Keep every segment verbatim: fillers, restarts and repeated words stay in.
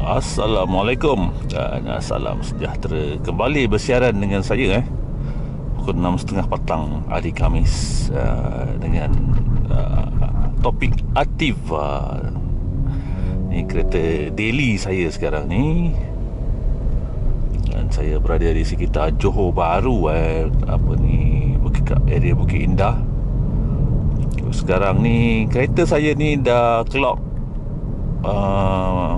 Assalamualaikum dan salam sejahtera. Kembali bersiaran dengan saya eh pukul enam tiga puluh petang hari Khamis uh, dengan uh, topik Ativa. Ini kereta daily saya sekarang ni, dan saya berada di sekitar Johor Bahru eh apa ni Bukit, area Bukit Indah. Sekarang ni kereta saya ni dah clock uh,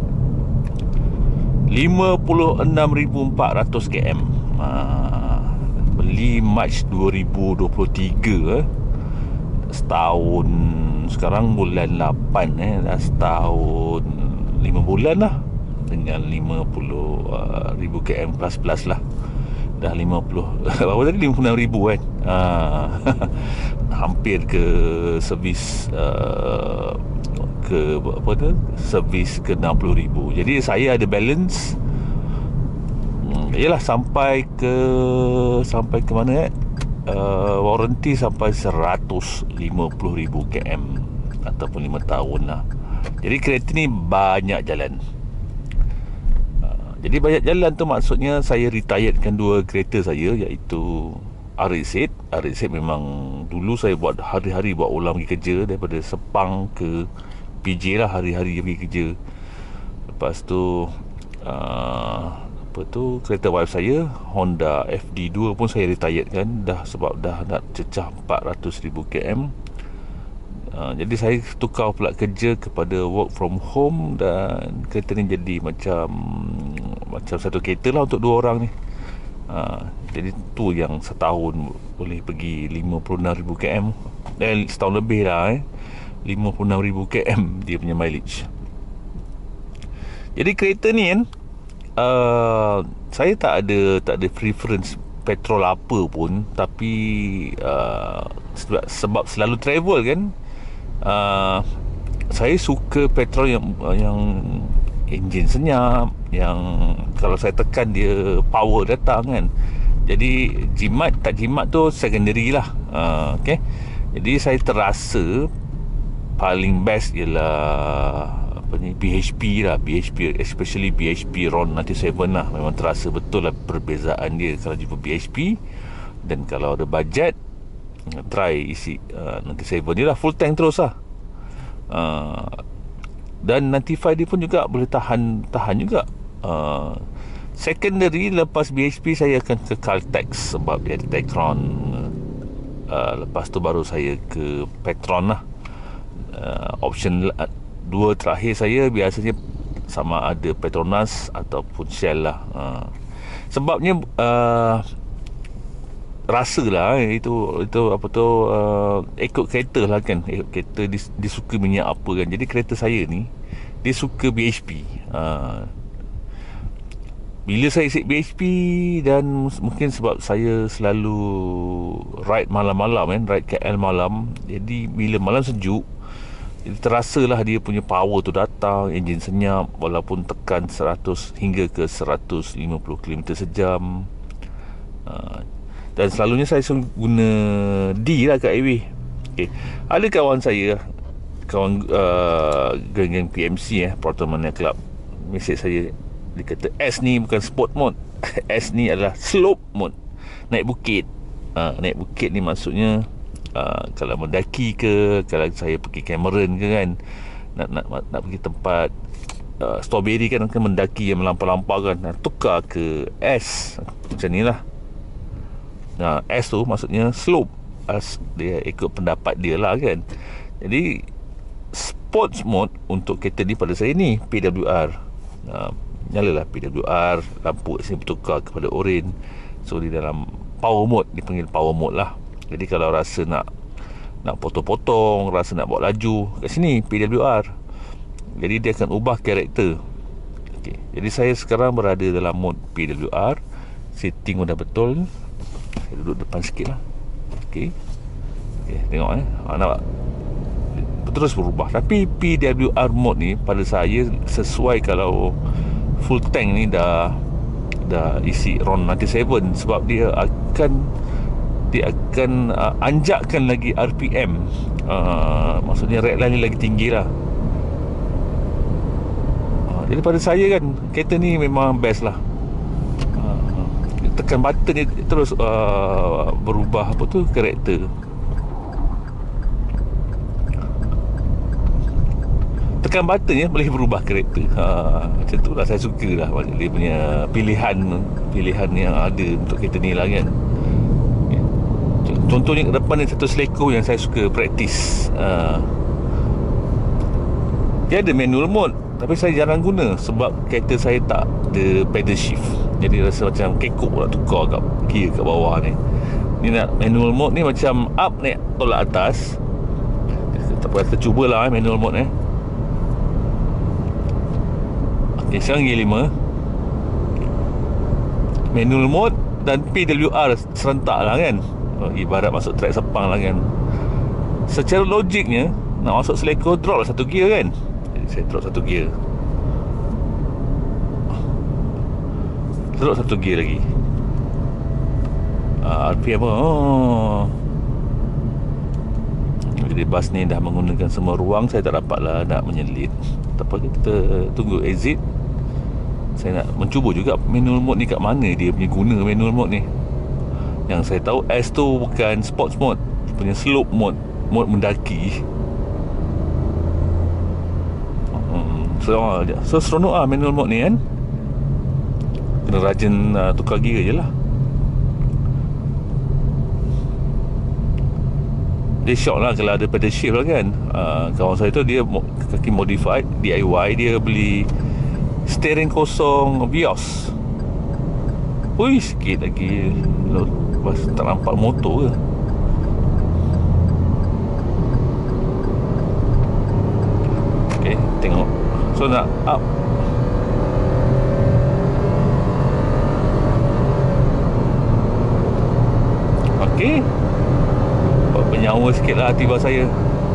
lima puluh enam ribu empat ratus kilometer. ha, Beli Mac dua ribu dua puluh tiga eh. Setahun. Sekarang bulan lapan eh. Dah setahun lima bulan lah, dengan lima puluh ribu kilometer plus plus lah. Dah lima puluh berapa tadi, lima puluh enam ribu kan. ha, Hampir ke servis uh, ke apa tu, servis ke enam puluh ribu. Jadi saya ada balance hmm, yalah sampai ke sampai ke mana eh uh, warranty sampai seratus lima puluh ribu kilometer ataupun lima tahun lah. Jadi kereta ni banyak jalan. uh, Jadi banyak jalan tu maksudnya saya retiredkan dua kereta saya, iaitu R X eight. R X eight memang dulu saya buat hari-hari buat ulang pergi kerja, daripada Sepang ke P J lah, hari-hari pergi kerja. Lepas tu uh, apa tu, kereta wife saya Honda F D dua pun saya retired kan, dah sebab dah nak cecah empat ratus ribu kilometer. uh, Jadi saya tukar pula kerja kepada work from home, dan kereta ni jadi macam Macam satu kereta lah untuk dua orang ni. uh, Jadi tu yang setahun boleh pergi lima puluh enam ribu kilometer. Eh setahun lebih lah eh lima puluh enam ribu kilometer dia punya mileage. Jadi kereta ni kan, uh, saya tak ada tak ada preference petrol apa pun, tapi uh, sebab, sebab selalu travel kan, uh, saya suka petrol yang yang enjin senyap, yang kalau saya tekan dia power datang kan. Jadi jimat tak jimat tu secondary lah. uh, okay? Jadi saya terasa paling best ialah apa ni, B H P lah. B H P, especially B H P Ron sembilan tujuh lah. Memang terasa betul lah perbezaan dia kalau jumpa B H P. Dan kalau ada bajet, try isi uh, sembilan tujuh dia lah, full tank terus lah. uh, Dan sembilan lima dia pun juga boleh tahan Tahan juga. uh, Secondary lepas B H P saya akan ke Caltex sebab dia ada Tecron. uh, Lepas tu baru saya ke Petron lah. Uh, option dua terakhir saya biasanya sama ada Petronas ataupun Shell lah. uh, Sebabnya uh, rasa lah eh, itu itu apa tu, uh, ikut kereta lah kan. Ikut kereta dia, dia suka minyak apa kan. Jadi kereta saya ni dia suka B H P. uh, Bila saya isi B H P, dan mungkin sebab saya selalu ride malam-malam kan, ride K L malam. Jadi bila malam sejuk, jadi terasalah dia punya power tu datang, enjin senyap walaupun tekan seratus hingga ke seratus lima puluh kilometer sejam. uh, Dan selalunya saya guna D lah kat highway. Okay. Ada kawan saya, kawan uh, geng-geng P M C eh, Portal Mania Club, mesej saya. Dia kata S ni bukan sport mode. S ni adalah slope mode, naik bukit. uh, Naik bukit ni maksudnya Uh, kalau mendaki ke, kalau saya pergi Cameron ke kan, nak nak nak pergi tempat uh, strawberry kan, kan mendaki yang melampau-lampau kan, nah, tukar ke S macam ni lah. Nah, S tu maksudnya slope. As, dia ikut pendapat dia lah kan. Jadi sports mode untuk kereta ni pada saya ni P W R. uh, Nyalalah P W R, lampu sini bertukar kepada oren. So di dalam power mode, dipanggil power mode lah. Jadi kalau rasa nak nak potong-potong, rasa nak bawa laju, kat sini P W R. Jadi dia akan ubah karakter. Okay. Jadi saya sekarang berada dalam mode P W R. Setting dah betul. Saya duduk depan sikit lah. Okay. Okay, tengok eh. Ha, nampak? Terus berubah. Tapi P W R mode ni pada saya sesuai kalau full tank ni dah dah isi RON sembilan tujuh, sebab dia akan dia akan uh, anjakkan lagi R P M. uh, Maksudnya redline ni lagi tinggi lah. uh, Jadi pada saya kan, kereta ni memang best lah. uh, Tekan button ni terus uh, berubah apa tu, karakter. Tekan button ya boleh berubah karakter. ha, Macam tu lah saya suka lah dia punya pilihan Pilihan yang ada untuk kereta ni lah kan. Contohnya ke depan ni satu Seleko yang saya suka praktis. ha, Dia ada manual mode, tapi saya jarang guna sebab kereta saya tak ada pedal shift. Jadi rasa macam kekok nak tukar kat gear kat bawah ni. Ni nak manual mode ni macam up naik tolak atas. Tak apa, kita cubalah eh, manual mode eh. Okay, sekarang gear lima, manual mode dan P W R serentak lah kan. oh, Ibarat masuk track Sepang lah kan. Secara logiknya nak masuk Seleko, drop lah satu gear kan. Jadi saya drop satu gear, drop satu gear lagi. uh, R P M oh. Jadi bas ni dah menggunakan semua ruang, saya tak dapat lah nak menyelit. Tak apa, kita tunggu exit. Saya nak mencuba juga manual mode ni kat mana dia punya guna manual mode ni. Yang saya tahu S tu bukan sports mode, punya slope mode, mode mendaki. hmm. So, so seronok lah manual mode ni kan. Kena rajin uh, tukar gear je lah. Dia shock lah kalau ada pedal shift lah kan. uh, Kawan saya tu dia kaki modified D I Y, dia beli steering kosong Vios. Ui, sikit lagi lepas tak nampak motor ke. Okay, tengok. So nak up, okay, bernyawa sikit lah Activa saya.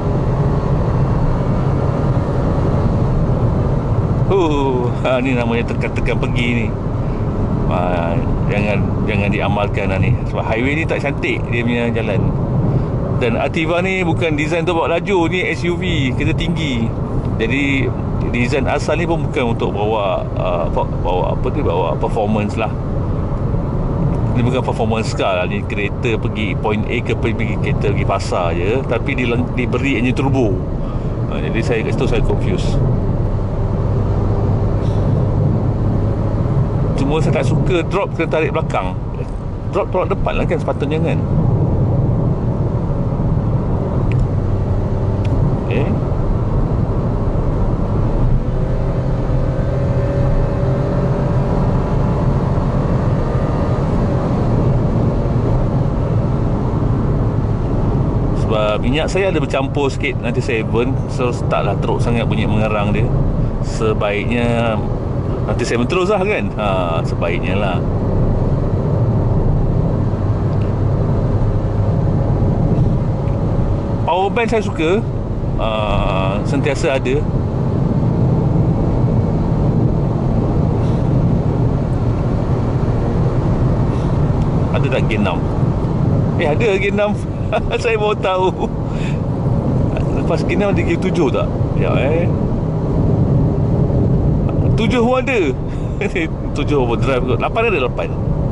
Huh, ha, ni namanya tekan-tekan pergi ni. ha, Jangan jangan diamalkan lah ni. Sebab highway ni tak cantik dia punya jalan. Dan Activa ni bukan design untuk bawa laju. Ni S U V, kereta tinggi. Jadi design asal ni pun bukan untuk bawa uh, Bawa apa tu, bawa performance lah. Ni bukan performance car lah. Ni kereta pergi point A ke pergi, kereta pergi pasar je, tapi di, diberi engine turbo. ha, Jadi saya kat situ saya confuse. Cuma saya tak suka drop kena tarik belakang. Drop tolak depan lah kan sepatutnya kan. Okay. Sebab minyak saya ada bercampur sikit ninety-seven, so taklah teruk sangat bunyi mengerang dia. Sebaiknya nanti saya terus lah kan. ha, Sebaiknya lah. Power bank saya suka, uh, sentiasa ada. Ada tak gear enam? Eh, ada gear enam. Saya baru tahu. Lepas gear enam ada gear tujuh tak? Ya eh tujuh pun ada. Tujuh overdrive kot. Lapan ada lapan.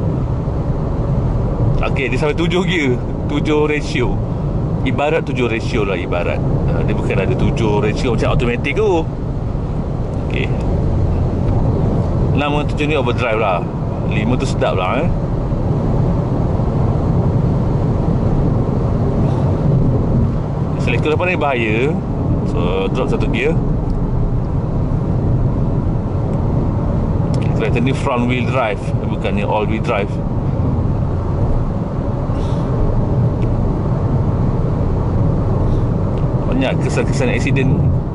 Okay, dia sampai tujuh gear, tujuh ratio. Ibarat tujuh ratio lah, ibarat. uh, Dia bukan ada tujuh ratio macam automatic tu. Okay, enam dengan tujuh ni overdrive lah. Lima tu sedap lah eh. Selektor depan ni bahaya. So drop satu gear. Kereta ni front wheel drive, bukannya all wheel drive. Banyak kesan-kesan aksiden.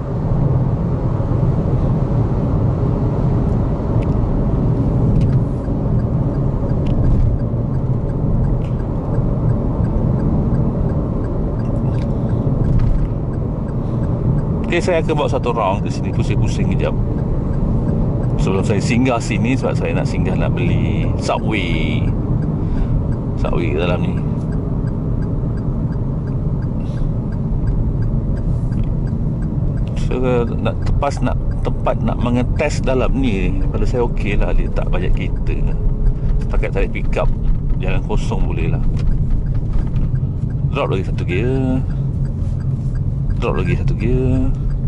Okay, saya akan bawa satu round ke sini, pusing-pusing kejap sebelum saya singgah sini. Sebab saya nak singgah nak beli Subway. Subway ke dalam ni. So nak tepas nak tempat nak mengetes dalam ni, pada saya okey lah. Dia tak banyak kereta, setakat tarik pick up, jalan kosong boleh lah. Drop lagi satu gear, drop lagi satu gear.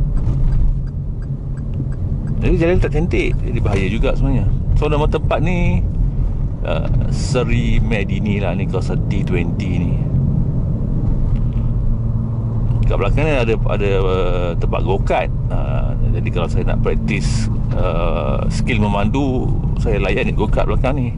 Jadi jalan tak cantik, jadi bahaya juga sebenarnya. So nama tempat ni uh, Seri Medini lah, ni kawasan T dua puluh ni. Kat belakang ni ada ada uh, tempat go-kart. uh, Jadi kalau saya nak praktis uh, skill memandu, saya layan go-kart belakang ni.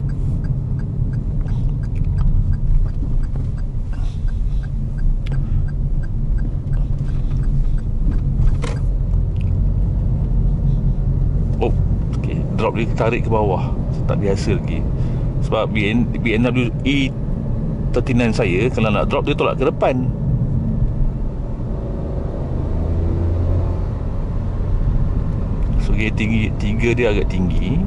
Oh, okay. Drop dia tarik ke bawah, tak biasa lagi. Sebab B M W E tiga puluh sembilan saya, kalau nak drop dia tolak ke depan. So gear tinggi, tiga dia agak tinggi.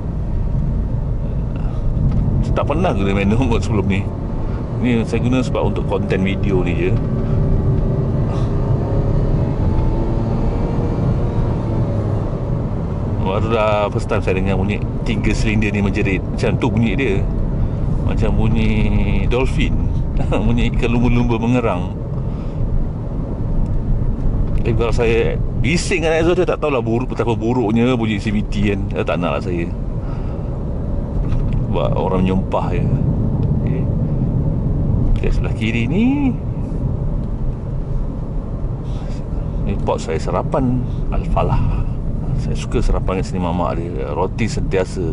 Saya tak pernah guna manual mode sebelum ni. Ni saya guna sebab untuk konten video ni je. Baru dah first time saya dengar bunyi tiga silinder ni menjerit. Macam tu bunyi dia, macam bunyi dolphin. Bunyi ikan lumba-lumba mengerang. Eh, kalau saya bising dengan exhaust dia, tak tahulah buruk, betapa buruknya bunyi C V T kan. Eh, tak nak lah saya buat orang menyumpah je. Okay. Okay, sebelah kiri ni, ni pot saya sarapan Al-Falah. Saya suka sarapan kat sini mamak dia. Roti sentiasa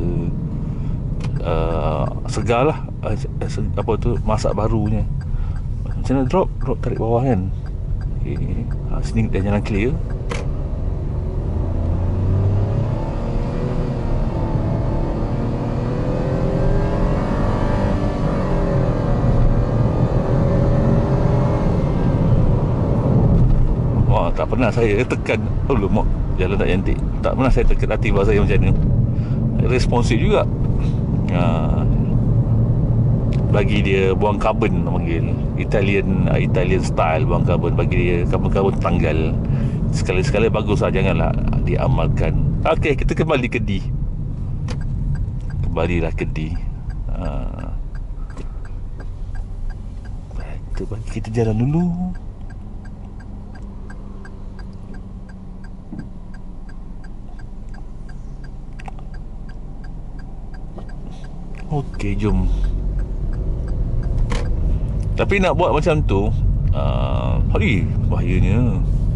uh, segar lah. uh, Apa tu, masak barunya. Macam mana drop? Drop tarik bawah kan. Okay. Ha, sini dah jalan clear. Wah, tak pernah saya tekan. Oh lemak, jalan tak cantik. Tak pernah saya tekan hati bahasa saya macam ni. Responsif juga. Ha, bagi dia buang karbon, panggil Italian uh, Italian style buang karbon. Bagi dia karbon-karbon tanggal. Sekali-sekala bagus lah, janganlah diamalkan. Okey, kita kembali ke D. Kembalilah ke D. uh, Kita bagi kita jalan dulu. Okey, jom. Tapi nak buat macam tu, uh, hari bahayanya.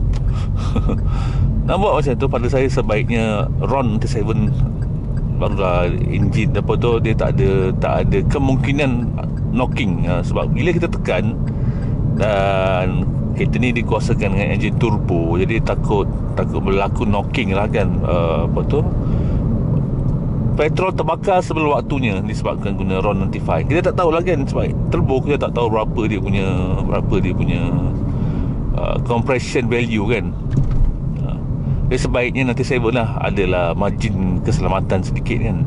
Nak buat macam tu, pada saya sebaiknya Ron T tujuh barulah enjin apa tu, dia tak ada tak ada kemungkinan knocking. uh, Sebab bila kita tekan, dan kereta ni dikuasakan dengan enjin turbo, jadi takut takut berlaku knocking lah kan. uh, Apa tu, petrol terbakar sebelum waktunya disebabkan guna Ron tujuh puluh lima. Kita tak tahulah kan, sebab turbo kita tak tahu berapa dia punya berapa dia punya uh, compression value kan. uh, Jadi sebaiknya nanti saya lah adalah margin keselamatan sedikit kan.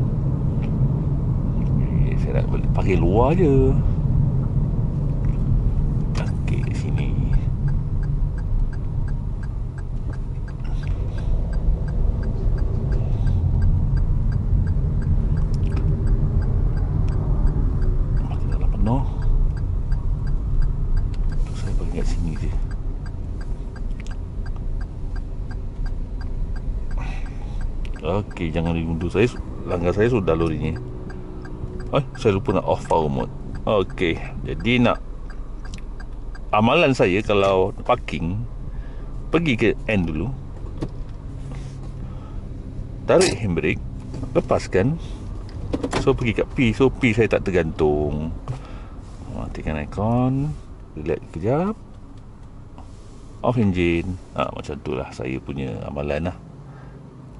Okay, saya nak pakai luar je. Okey, sini. No, saya bagi kat sini je. Okey, jangan diundur. Saya langgar saya sudah lori ni. Eh, saya lupa nak off power mode. Okey, jadi nak amalan saya kalau parking, pergi ke N dulu, tarik handbrake, lepaskan. So pergi kat P. So P saya tak tergantung. Matikan aircon, relax kejap, off engine. ha, Macam tu lah saya punya amalan lah.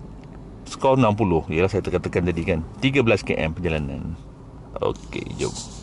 Skor enam puluh. Yalah, saya tekan-tekan tadi kan, tiga belas kilometer perjalanan. Okey, jom.